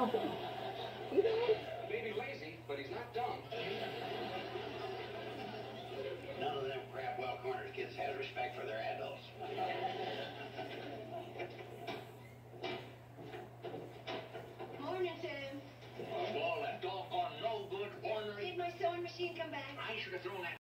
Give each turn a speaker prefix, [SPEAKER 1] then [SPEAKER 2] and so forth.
[SPEAKER 1] You know?
[SPEAKER 2] Maybe lazy, but he's not dumb.
[SPEAKER 3] None of them crap-well-cornered kids has respect for their adults.
[SPEAKER 4] Morning, Tim.
[SPEAKER 3] Well, that doggone no good ornery.
[SPEAKER 4] Did my sewing machine come back?
[SPEAKER 3] I should have thrown that